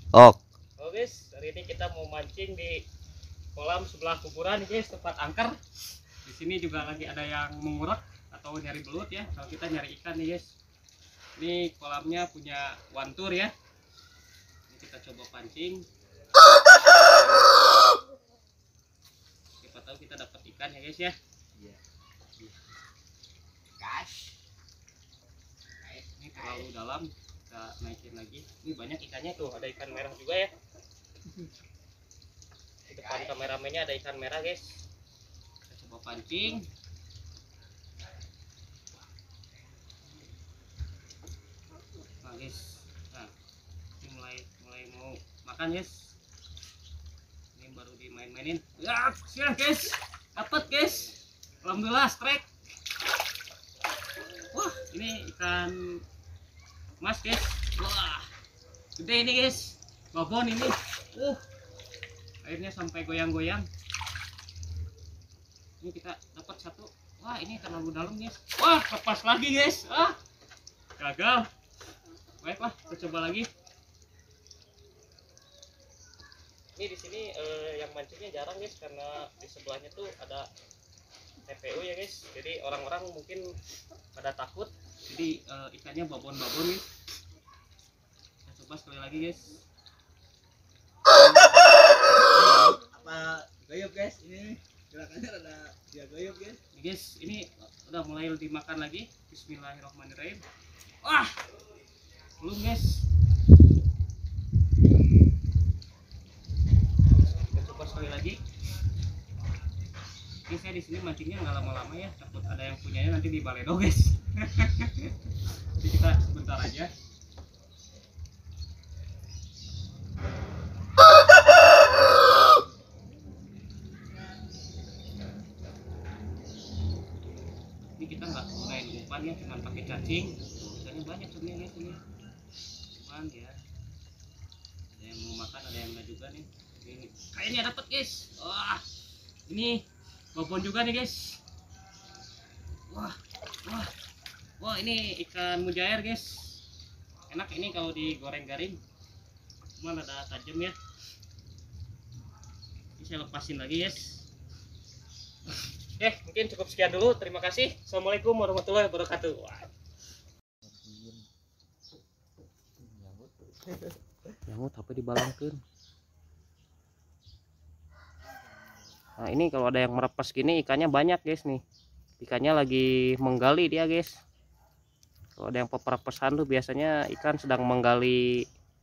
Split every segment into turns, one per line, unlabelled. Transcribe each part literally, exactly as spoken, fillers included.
Oh.
Oh guys, hari ini kita mau mancing di kolam sebelah kuburan guys, tempat angker. Di sini juga lagi ada yang mengurek atau nyari belut ya. Kalau kita nyari ikan nih guys. Ini kolamnya punya wantur ya. Ini kita coba pancing. Siapa tahu kita dapat ikan ya guys ya. Iya. Gas. Ini terlalu dalam, kita naikin lagi. Ini banyak ikannya tuh, ada ikan merah juga ya. Di depan kameramennya ada ikan merah guys. Kita coba pancing. Nah guys, nah ini mulai mulai mau makan guys. Ini baru dimain-mainin. Ya, siap guys, dapat guys. Alhamdulillah strike. Wah, ini ikan mas guys. Wah, gede ini guys. Babon ini. Uh, airnya sampai goyang-goyang. Ini kita dapat satu. Wah, ini terlalu dalam guys. Wah, lepas lagi guys. Ah, gagal. Baiklah, kita coba lagi. Ini di sini eh, yang mancingnya jarang guys, karena di sebelahnya tuh ada T P U ya guys. Jadi orang-orang mungkin pada takut. Jadi uh, ikannya babon-babon nih. Kita coba sekali lagi guys.
Apa goyop guys? Ini gerakannya ada dia goyop guys.
Nih guys, ini udah mulai dimakan lagi. Bismillahirrahmanirrahim. Wah, belum guys. Kita coba sekali lagi. Ini saya di sini mancingnya nggak lama-lama ya, takut ada yang punyanya nanti di baledo guys. Jadi kita sebentar aja. Ini kita nggak gunain umpan ya, cuma pakai cacing. Ikannya banyak sebenarnya guys ini. Cuman ya, ada yang mau makan, ada yang nggak juga nih. Ini kayaknya dapat guys. Wah, ini babon juga nih guys. Wah, wah, wah ini ikan mujair guys. Enak ini kalau digoreng garing. Cuman ada tajam ya. Ini saya lepasin lagi guys. Oke, mungkin cukup sekian dulu. Terima kasih. Assalamualaikum warahmatullahi wabarakatuh. Wah. Nyamut apa dibalangkeun. Nah ini kalau ada yang merepas gini ikannya banyak guys nih. Ikannya lagi menggali dia guys. Kalau ada yang perepesan tuh biasanya ikan sedang menggali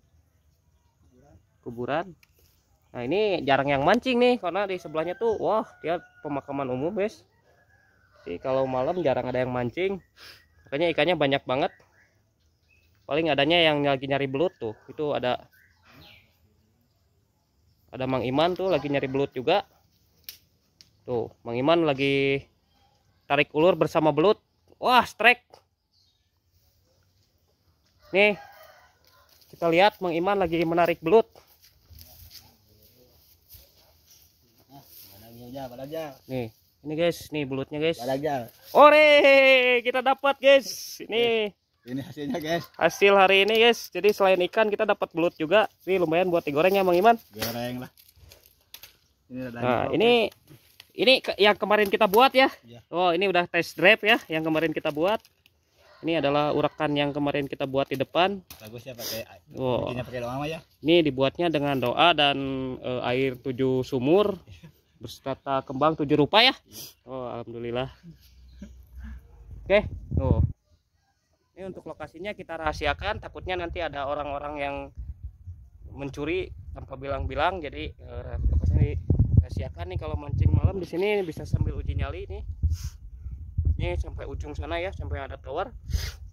kuburan. Nah ini jarang yang mancing nih, karena di sebelahnya tuh wah dia pemakaman umum guys. Jadi kalau malam jarang ada yang mancing. Makanya ikannya banyak banget. Paling adanya yang lagi nyari belut tuh. Itu ada Ada Mang Iman tuh lagi nyari belut juga. Tuh, Mang Iman lagi tarik ulur bersama belut. Wah, strike. Nih, kita lihat Mang Iman lagi menarik belut. Nih, ini guys, nih belutnya guys. Ore, kita dapat guys. Ini
Ini hasilnya guys.
hasil hari ini guys. Jadi selain ikan kita dapat belut juga. Ini lumayan buat digoreng ya Mang Iman.
Goreng lah. Ini ada
Nah, ini ini ke- yang kemarin kita buat ya.
Ya.
Oh, ini udah test drive ya yang kemarin kita buat. Ini adalah urakan yang kemarin kita buat di depan.
Bagusnya pakai
Wow.
bikinnya pakai doang ya.
Ini dibuatnya dengan doa dan eh, air tujuh sumur berserta kembang tujuh rupa ya. Oh, alhamdulillah. Oke, tuh. Ini untuk lokasinya kita rahasiakan, takutnya nanti ada orang-orang yang mencuri tanpa bilang-bilang. Jadi eh, lokasinya dirahasiakan nih. Kalau mancing malam di sini bisa sambil uji nyali nih. Ini sampai ujung sana ya, sampai ada tower.